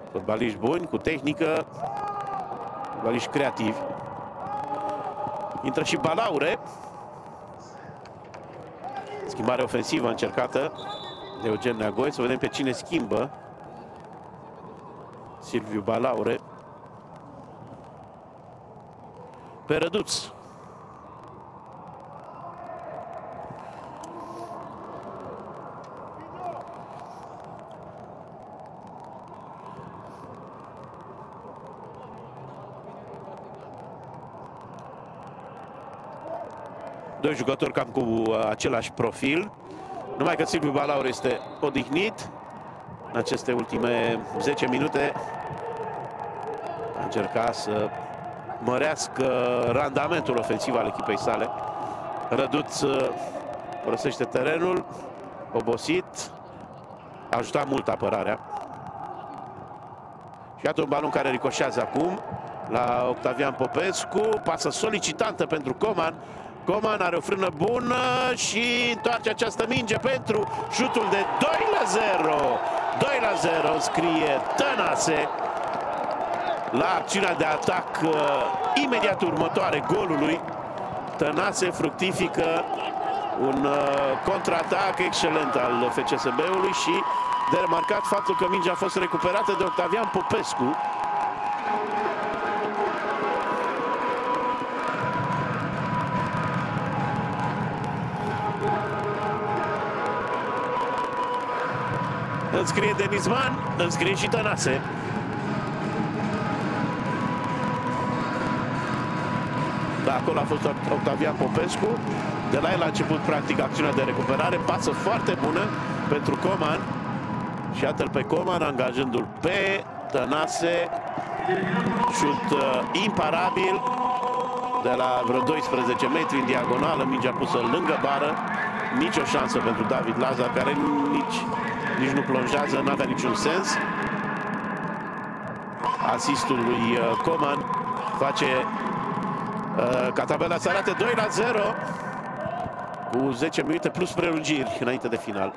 Fotbaliști buni, cu tehnică, fotbaliști creativi. Intră și Balaure. Schimbare ofensivă încercată de Eugen Neagoi. Să vedem pe cine schimbă. Silviu Balaure pe Răduț. Doi jucători cam cu același profil, numai că Silviu Balaure este odihnit în aceste ultime 10 minute. A încercat să mărească randamentul ofensiv al echipei sale. Răduț folosește terenul, obosit, a ajutat mult apărarea. Și iată un balon care ricoșează acum la Octavian Popescu, pasă solicitantă pentru Coman. Coman are o frână bună și întoarce această minge pentru șutul de 2-0. 2-0 scrie Tănase la acțiunea de atac imediat următoare golului. Tănase fructifică un contraatac excelent al FCSB-ului și de remarcat faptul că mingea a fost recuperată de Octavian Popescu. Înscrie Denizman, înscrie și Tănase. Da, acolo a fost Octavian Popescu. De la el a început practic acțiunea de recuperare. Pasă foarte bună pentru Coman. Și iată-l pe Coman angajându-l pe Tănase. Șut imparabil de la vreo 12 metri în diagonală. Mingea pusă lângă bară. Nici o șansă pentru David Lazar, care nici nu plonjează, n-avea niciun sens. Asistul lui Coman face ca tabela să arate 2-0 cu 10 minute plus prelungiri înainte de final.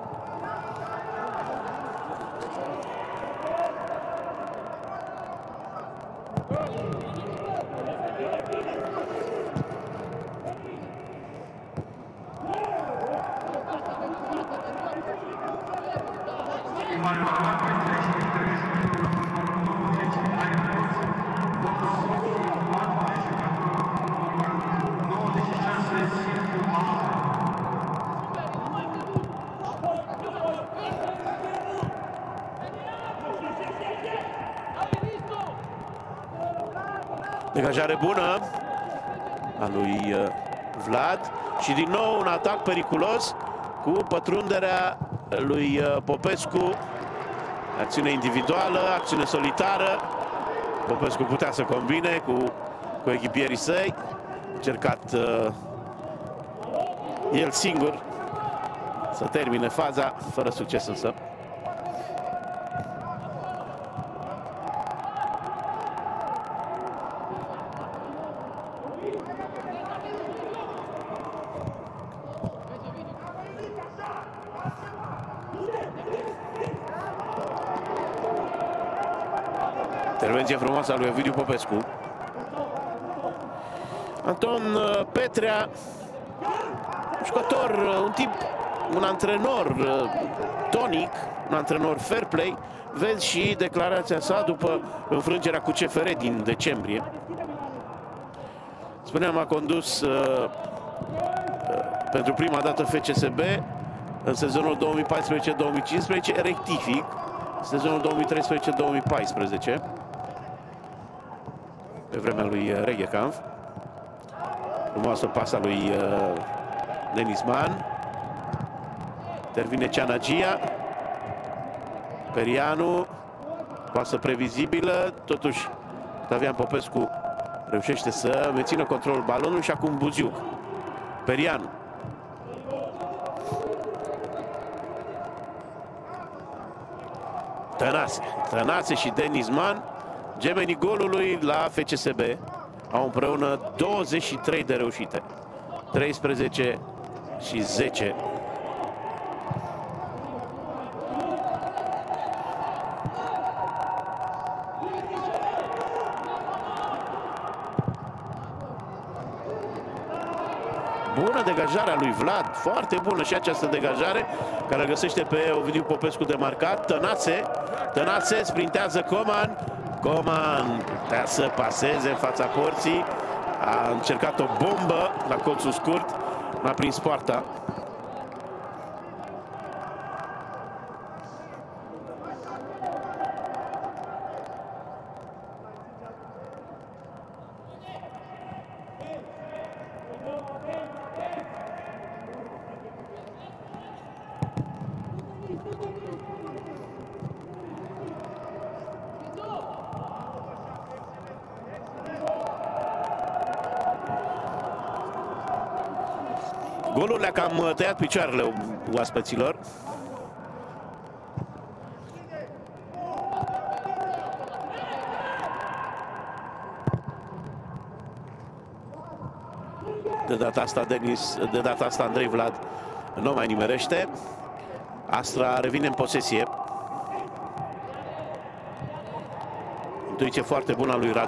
Degajare bună a lui Vlad și din nou un atac periculos cu pătrunderea lui Popescu. Acțiune individuală, acțiune solitară. Popescu putea să combine cu echipierii săi. A încercat el singur să termine faza, fără succes însă. Intervenție frumoasă a lui Ovidiu Popescu. Anton Petrea, jucător, un tip, un antrenor tonic, un antrenor fair play. Vezi și declarația sa după înfrângerea cu CFR din decembrie. Spuneam, a condus pentru prima dată FCSB în sezonul 2014-2015, rectific, sezonul 2013-2014. Pe vremea lui Reghekamp. Frumoasă pasa lui Denizman. Intervine Cianagia. Perianu. Pasă previzibilă. Totuși Octavian Popescu reușește să mențină controlul balonului și acum Buziuc. Perianu. Tănase și Denizman, gemenii golului la FCSB, au împreună 23 de reușite. 13 și 10. Bună degajarea lui Vlad, foarte bună și această degajare, care găsește pe Ovidiu Popescu de marcat. Tănațe, sprintează Coman putea să paseze în fața porții, a încercat o bombă la colțul scurt, n-a prins poarta. Golul le-a cam tăiat picioarele oaspeților. De data asta Andrei Vlad nu mai nimerește. Astra revine în posesie. Intuiție foarte bună a lui Radu.